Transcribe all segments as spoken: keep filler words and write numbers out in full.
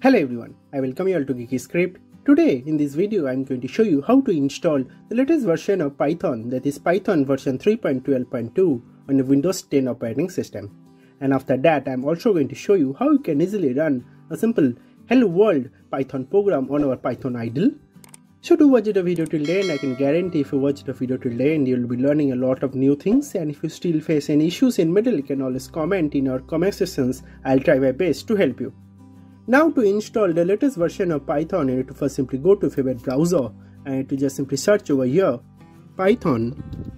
Hello everyone, I welcome you all to Geeky Script. Today in this video I am going to show you how to install the latest version of Python, that is Python version three point twelve point two on the Windows ten operating system. And after that I am also going to show you how you can easily run a simple Hello World Python program on our Python idle. So to watch the video till the end, I can guarantee if you watch the video till the end you will be learning a lot of new things, and if you still face any issues in middle you can always comment in our comment sections. I'll try my best to help you. Now to install the latest version of Python, you need to first simply go to your favorite browser and to just simply search over here Python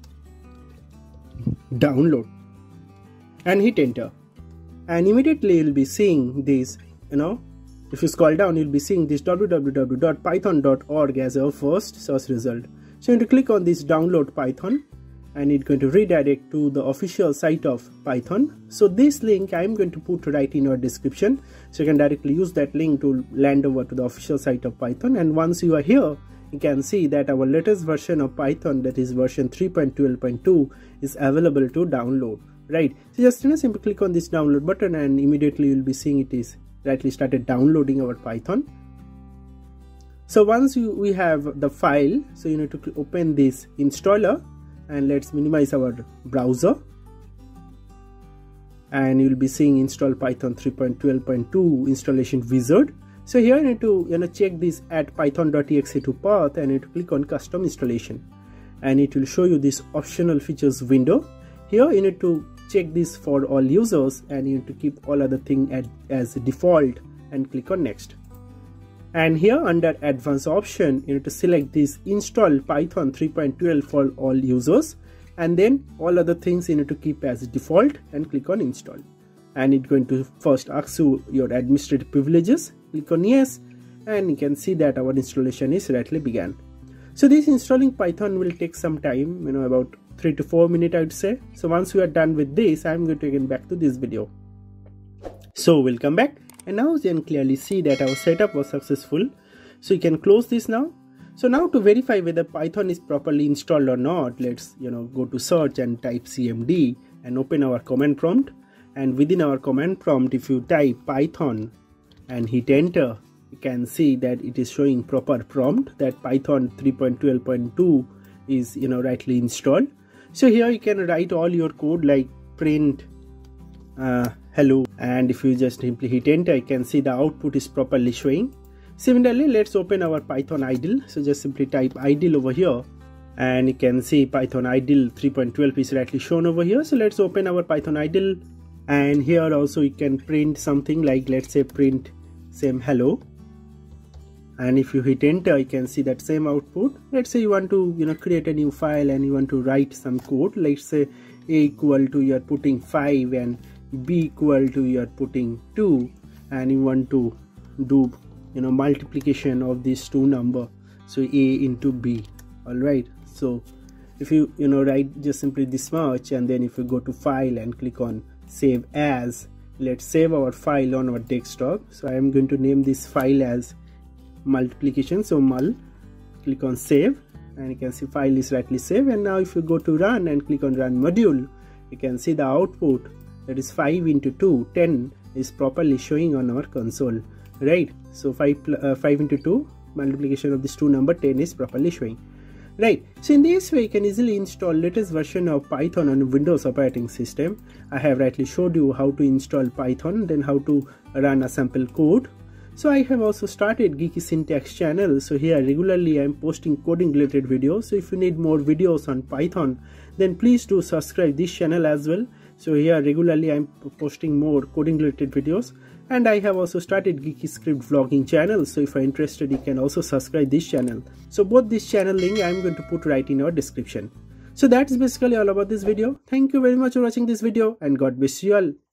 download and hit enter, and immediately you'll be seeing this, you know, if you scroll down you'll be seeing this w w w dot python dot org as our first search result. So you need to click on this download Python and it's going to redirect to the official site of Python. So this link I'm going to put right in your description, so you can directly use that link to land over to the official site of Python. And once you are here you can see that our latest version of Python, that is version three point twelve point two, is available to download, right? So just you know, simply click on this download button and immediately you'll be seeing it is rightly started downloading our Python. So once you we have the file, so you need to open this installer, and let's minimize our browser, and you'll be seeing install Python three point twelve point two installation wizard. So here you need to you know check this add python dot e x e to path, and you need to click on custom installation, and it will show you this optional features window. Here you need to check this for all users, and you need to keep all other thing at, as default, and click on next. And here under advanced option you need to select this install Python three point twelve for all users, and then all other things you need to keep as default and click on install. And it's going to first ask you your administrative privileges, click on yes, and you can see that our installation is rightly began. So this installing Python will take some time, you know about three to four minutes I would say. So once we are done with this, I'm going to get back to this video. So we'll come back. And now you can clearly see that our setup was successful. So you can close this now. So now to verify whether Python is properly installed or not, let's you know go to search and type C M D and open our command prompt. And within our command prompt, if you type Python and hit enter, you can see that it is showing proper prompt that Python three point twelve point two is you know rightly installed. So here you can write all your code like print uh, hello, and if you just simply hit enter you can see the output is properly showing. Similarly, let's open our Python idle. So just simply type idle over here, and you can see Python idle three point twelve is rightly shown over here. So let's open our Python idle, and here also you can print something like, let's say print same hello, and if you hit enter you can see that same output. Let's say you want to you know create a new file and you want to write some code. Let's say a equal to you're putting five and b equal to you're putting two, and you want to do you know multiplication of these two number, so a into b. All right, so if you you know write just simply this much, and then if you go to file and click on save as, let's save our file on our desktop. So I am going to name this file as multiplication, so mul. Click on save, and you can see file is rightly saved. And now if you go to run and click on run module, you can see the output, that is five into two, ten, is properly showing on our console, right? So five, uh, five into two, multiplication of this two number, ten, is properly showing, right? So in this way you can easily install latest version of Python on Windows operating system. I have rightly showed you how to install Python, then how to run a sample code. So I have also started Geeky Syntax channel. So here regularly I am posting coding related videos. So if you need more videos on Python, then please do subscribe this channel as well. So here regularly I am posting more coding related videos, and I have also started Geeky Script vlogging channel. So if you are interested you can also subscribe this channel. So both this channel link I am going to put right in your description. So that's basically all about this video. Thank you very much for watching this video, and God bless you all.